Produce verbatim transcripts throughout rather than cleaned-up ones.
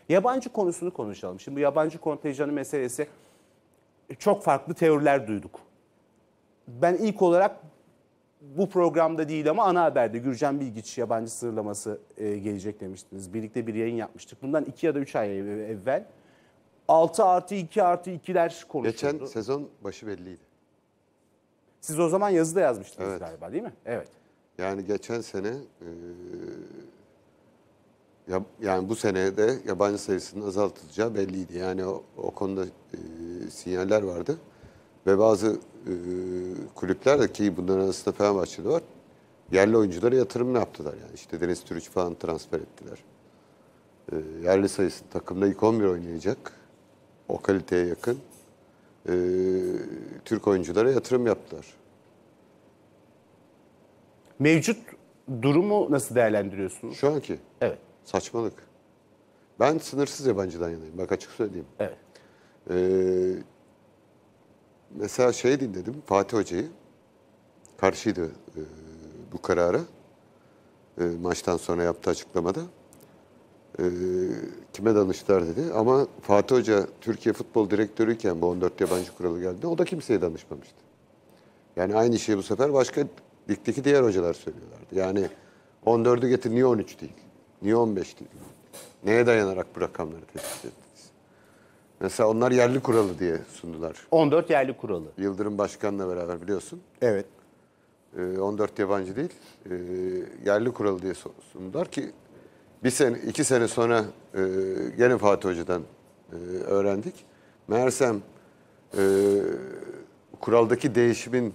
Yabancı konusunu konuşalım. Şimdi bu yabancı kontenjanı meselesi, çok farklı teoriler duyduk. Ben ilk olarak bu programda değil ama ana haberde Gürcan Bilgiç yabancı sınırlaması e, gelecek demiştiniz. Birlikte bir yayın yapmıştık. Bundan iki ya da üç ay evvel altı artı iki artı ikiler konuşuldu. Geçen sezon başı belliydi. Siz o zaman yazıda yazmıştınız Evet. galiba, değil mi? Evet. Yani geçen sene e, ya, yani bu sene de yabancı sayısının azaltılacağı belliydi. Yani o, o konuda e, sinyaller vardı. Ve bazı e, kulüpler de, ki bunların arasında Fenerbahçe'de var, yerli oyunculara yatırım yaptılar. Yani işte Deniz Türüç falan transfer ettiler. E, yerli sayısı takımda ilk on bir oynayacak. O kaliteye yakın e, Türk oyunculara yatırım yaptılar. Mevcut durumu nasıl değerlendiriyorsunuz? Şu anki Evet. saçmalık. Ben sınırsız yabancıdan yanayım. Bak açık söyleyeyim. Evet. Ee, mesela şey dinledim, Fatih Hoca'yı. Karşıydı e, bu karara. E, maçtan sonra yaptığı açıklamada. E, kime danıştılar dedi. Ama Fatih Hoca Türkiye Futbol Direktörüyken bu on dört yabancı kuralı geldi. O da kimseye danışmamıştı. Yani aynı şeyi bu sefer başka ligdeki diğer hocalar söylüyorlardı. Yani on dördü getir, niye on üç değil? Niye on beş değil? Neye dayanarak bu rakamları tespit ettiniz? Mesela onlar yerli kuralı diye sundular. on dört yerli kuralı. Yıldırım Başkan'la beraber biliyorsun. Evet. on dört yabancı değil, yerli kuralı diye sundular ki bir sene, iki sene sonra gene Fatih Hoca'dan öğrendik. Meğersem kuraldaki değişimin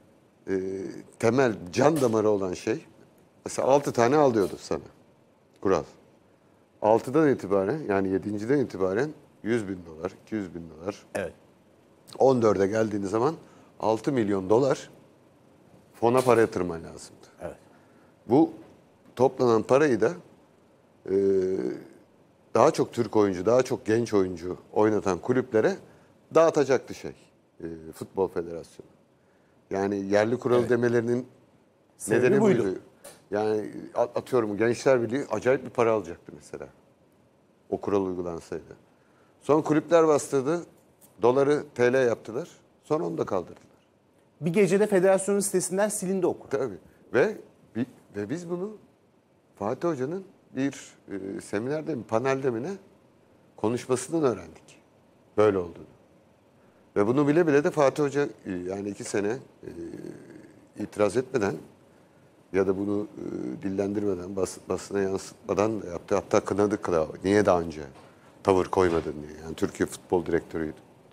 temel can damarı olan şey, mesela altı tane al diyordu sana kural. altıdan itibaren, yani yedinciden itibaren yüz bin dolar, iki yüz bin dolar. Evet. on dörde geldiğiniz zaman altı milyon dolar fona para yatırman lazımdı. Evet. Bu toplanan parayı da e, daha çok Türk oyuncu, daha çok genç oyuncu oynatan kulüplere dağıtacaktı şey, e, Futbol Federasyonu. Yani yerli kuralı evet. demelerinin Sebebi nedeni buydu. buydu. Yani atıyorum Gençler Birliği acayip bir para alacaktı mesela. O kural uygulansaydı. Sonra kulüpler bastırdı, doları T L yaptılar, sonra onu da kaldırdılar. Bir gecede federasyonun sitesinden silindi o kural. Tabii. Ve ve biz bunu Fatih Hoca'nın bir e, seminerde mi, panelde mi ne konuşmasından öğrendik. Böyle olduğunu. Ve bunu bile bile de Fatih Hoca e, yani iki sene e, itiraz etmeden ya da bunu e, dillendirmeden, bas, basına yansıtmadan da yaptı. Hatta kınadı kınadı. Niye daha önce tavır koymadın diye. Yani Türkiye Futbol Direktörüydü.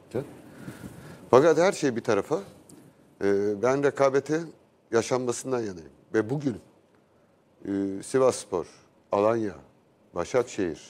Fakat her şey bir tarafa. E, ben rekabete yaşanmasından yanayım. Ve bugün e, Sivasspor, Alanya, Başakşehir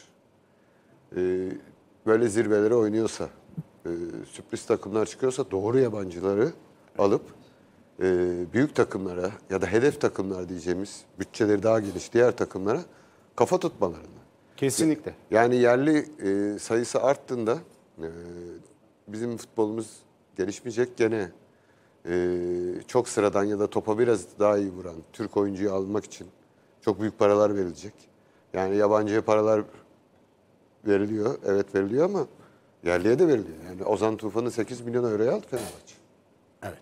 e, böyle zirvelere oynuyorsa, e, sürpriz takımlar çıkıyorsa doğru yabancıları alıp e, büyük takımlara ya da hedef takımlar diyeceğimiz bütçeleri daha geniş diğer takımlara kafa tutmalarını. Kesinlikle. Yani yerli e, sayısı arttığında e, bizim futbolumuz gelişmeyecek. Gene e, çok sıradan ya da topa biraz daha iyi vuran Türk oyuncuyu almak için çok büyük paralar verilecek. Yani yabancıya paralar veriliyor. Evet veriliyor ama yerliye de veriliyor. Yani Ozan Tufan'ı sekiz milyon euroya aldı Fenerbahçe. Evet.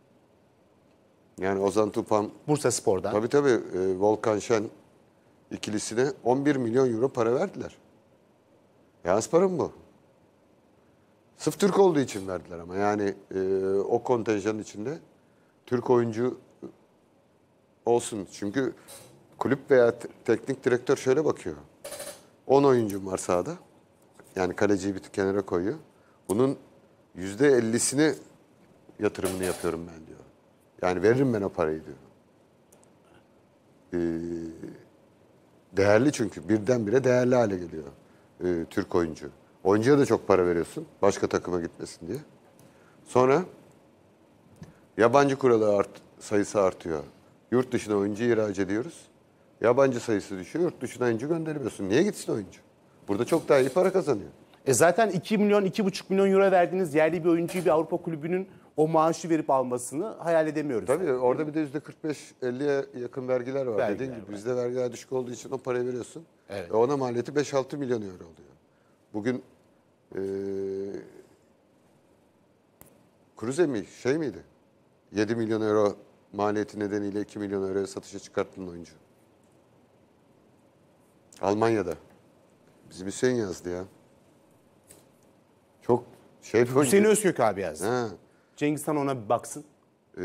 Yani Ozan Tufan... Bursaspor'dan. Tabii tabii. E, Volkan Şen ikilisine on bir milyon euro para verdiler. Ya az para mı bu? Sırf Türk olduğu için verdiler ama. Yani e, o kontenjanın içinde Türk oyuncu olsun. Çünkü kulüp veya teknik direktör şöyle bakıyor. on oyuncum var sahada. Yani kaleciyi bir kenara koyuyor. Bunun yüzde ellisini yatırımını yapıyorum ben diyor. Yani veririm ben o parayı diyor. Ee, değerli çünkü. Birdenbire değerli hale geliyor ee, Türk oyuncu. Oyuncuya da çok para veriyorsun. Başka takıma gitmesin diye. Sonra yabancı kuralı art, sayısı artıyor. Yurt dışına oyuncu ihraç ediyoruz. Yabancı sayısı düşüyor. Yurt dışına oyuncu göndermiyorsun. Niye gitsin oyuncu? Burada çok daha iyi para kazanıyor. E zaten iki milyon, iki buçuk milyon euro verdiğiniz yerli bir oyuncuyu bir Avrupa kulübünün o maaşı verip almasını hayal edemiyoruz. Tabii yani. orada bir de yüzde kırk beş elliye yakın vergiler var. Vergiler Dediğin gibi var. bizde vergiler düşük olduğu için o parayı veriyorsun. Evet. Ve ona maliyeti beş altı milyon euro oluyor. bugün e, Cruze mi şey miydi? yedi milyon euro maliyeti nedeniyle iki milyon euroya satışa çıkarttığın oyuncu. Almanya'da. Bizim Hüseyin yazdı ya. Çok şey bir oyuncu. Hüseyin Özkök abi yazdı. Ha. Cengiz Han ona bir baksın. Ee,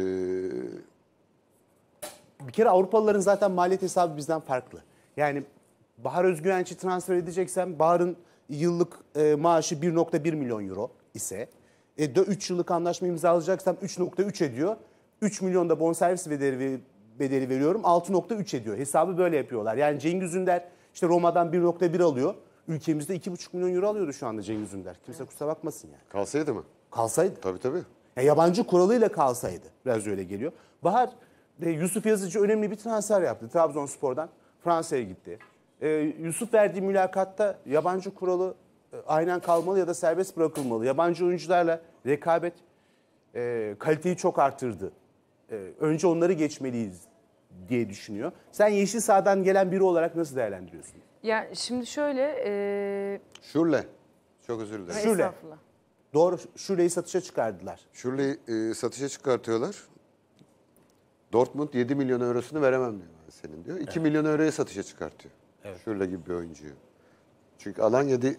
Bir kere Avrupalıların zaten maliyet hesabı bizden farklı. Yani Bahar Özgüvenç'i transfer edeceksem Bahar'ın yıllık e, maaşı bir nokta bir milyon euro ise e, üç yıllık anlaşma imzalayacaksam üç nokta üç ediyor. üç milyon da bonservis bedeli, bedeli veriyorum. altı nokta üç ediyor. Hesabı böyle yapıyorlar. Yani Cengiz Ünder işte Roma'dan bir nokta bir alıyor. Ülkemizde iki buçuk milyon euro alıyordu şu anda Cengiz Ünder. Kimse kusura bakmasın yani. kalsaydı mı? Kalsaydı. Tabii tabii. Ya yabancı kuralıyla kalsaydı biraz öyle geliyor. Bahar e, Yusuf Yazıcı önemli bir transfer yaptı Trabzonspor'dan Fransa'ya gitti. E, Yusuf verdiği mülakatta yabancı kuralı e, aynen kalmalı ya da serbest bırakılmalı. Yabancı oyuncularla rekabet e, kaliteyi çok arttırdı. E, önce onları geçmeliyiz diye düşünüyor. Sen yeşil sahadan gelen biri olarak nasıl değerlendiriyorsun? Ya şimdi şöyle, e, Şurle. Çok özür dilerim. Şule. estağfurullah. Doğru, Şule'yi satışa çıkardılar. Şurle'yi e, satışa çıkartıyorlar. Dortmund yedi milyon eurosunu veremem diyor ben senin diyor. iki milyon euroya satışa çıkartıyor. Evet. Şurle gibi bir oyuncuyu. Çünkü alan yedi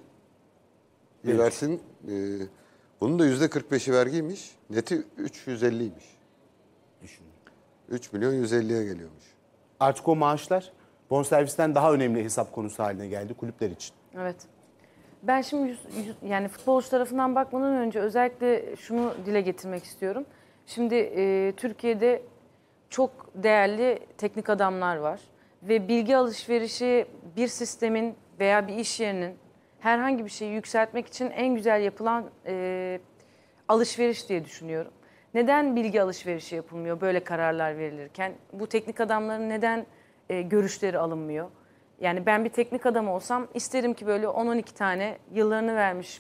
Evet. versin. E, bunun da yüzde kırk beşi vergiymiş. Neti üç yüz elliymiş. Düşünün. üç milyon yüz elliye geliyormuş. Artık o maaşlar bonservisten daha önemli hesap konusu haline geldi kulüpler için. Evet. Ben şimdi yüz- yüz- yani futbolcu tarafından bakmadan önce özellikle şunu dile getirmek istiyorum. Şimdi e, Türkiye'de çok değerli teknik adamlar var ve bilgi alışverişi bir sistemin veya bir iş yerinin herhangi bir şeyi yükseltmek için en güzel yapılan e, alışveriş diye düşünüyorum. Neden bilgi alışverişi yapılmıyor böyle kararlar verilirken? Bu teknik adamların neden e, görüşleri alınmıyor? Yani ben bir teknik adam olsam isterim ki böyle on on iki tane yıllarını vermiş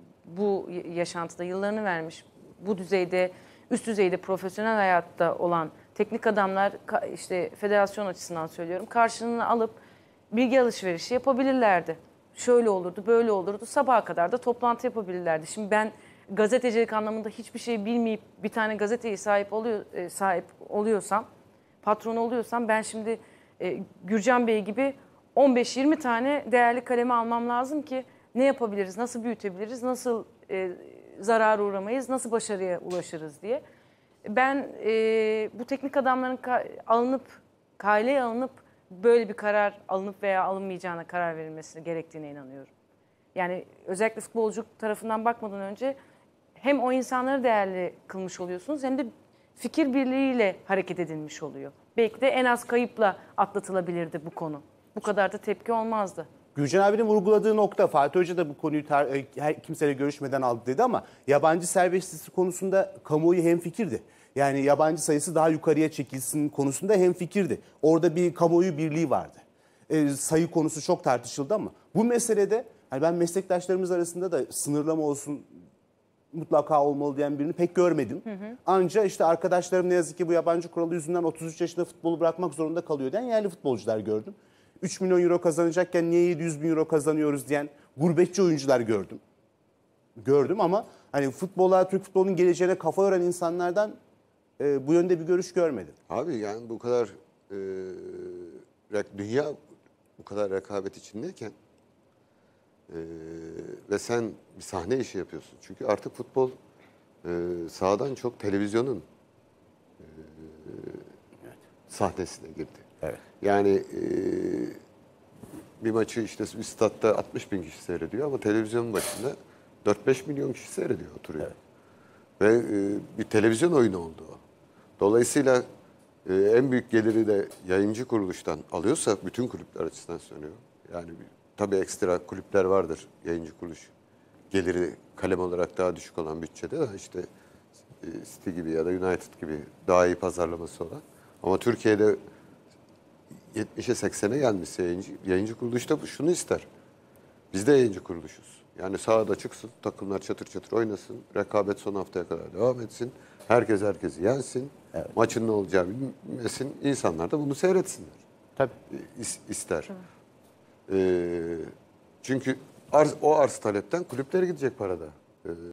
bu yaşantıda, yıllarını vermiş bu düzeyde, üst düzeyde profesyonel hayatta olan teknik adamlar işte federasyon açısından söylüyorum karşılığını alıp bilgi alışverişi yapabilirlerdi. Şöyle olurdu, böyle olurdu. Sabaha kadar da toplantı yapabilirlerdi. Şimdi ben gazetecilik anlamında hiçbir şey bilmeyip bir tane gazeteye sahip oluyor e, sahip oluyorsam, patron oluyorsam ben şimdi e, Gürcan Bey gibi on beş yirmi tane değerli kaleme almam lazım ki ne yapabiliriz, nasıl büyütebiliriz, nasıl e, zarara uğramayız, nasıl başarıya ulaşırız diye. Ben e, bu teknik adamların ka- alınıp, kaileye alınıp böyle bir karar alınıp veya alınmayacağına karar verilmesi gerektiğine inanıyorum. Yani özellikle futbolculuk tarafından bakmadan önce hem o insanları değerli kılmış oluyorsunuz hem de fikir birliğiyle hareket edilmiş oluyor. Belki de en az kayıpla atlatılabilirdi bu konu. Bu kadar da tepki olmazdı. Gürcan abinin vurguladığı nokta, Fatih Hoca da bu konuyu tar- her kimseyle görüşmeden aldı dedi ama yabancı serbestisi konusunda kamuoyu hemfikirdi. Yani yabancı sayısı daha yukarıya çekilsin konusunda hemfikirdi. Orada bir kamuoyu birliği vardı. E, sayı konusu çok tartışıldı ama bu meselede hani ben meslektaşlarımız arasında da sınırlama olsun mutlaka olmalı diyen birini pek görmedim. Hı hı. Anca işte arkadaşlarım ne yazık ki bu yabancı kuralı yüzünden otuz üç yaşında futbolu bırakmak zorunda kalıyor diyen yerli futbolcular gördüm. üç milyon euro kazanacakken niye yedi yüz bin euro kazanıyoruz diyen gurbetçi oyuncular gördüm. Gördüm ama hani futbola, Türk futbolunun geleceğine kafa yoran insanlardan e, bu yönde bir görüş görmedim. Abi yani bu kadar e, rek- dünya bu kadar rekabet içindeyken e, ve sen bir sahne işi yapıyorsun. Çünkü artık futbol e, sahadan çok televizyonun e, Evet. sahnesine girdi. Evet. Yani e, bir maçı işte bir statta altmış bin kişi seyrediyor ama televizyonun başında dört beş milyon kişi seyrediyor, oturuyor. Evet. Ve e, bir televizyon oyunu oldu o. Dolayısıyla e, en büyük geliri de yayıncı kuruluştan alıyorsa bütün kulüpler açısından söylüyorum. Yani bir, tabii ekstra kulüpler vardır yayıncı kuruluş geliri kalem olarak daha düşük olan bütçede de işte e, City gibi ya da United gibi daha iyi pazarlaması olan. Ama Türkiye'de yetmişe seksene gelmiş yayıncı, yayıncı kuruluş da şunu ister. Biz de yayıncı kuruluşuz. Yani sahada çıksın, takımlar çatır çatır oynasın, rekabet son haftaya kadar devam etsin. Herkes herkesi yensin, evet. Maçın ne olacağı bilmesin. İnsanlar da bunu seyretsinler. Tabii. İs, ister. Ee, çünkü arz, o arz talepten kulüplere gidecek parada. Ee,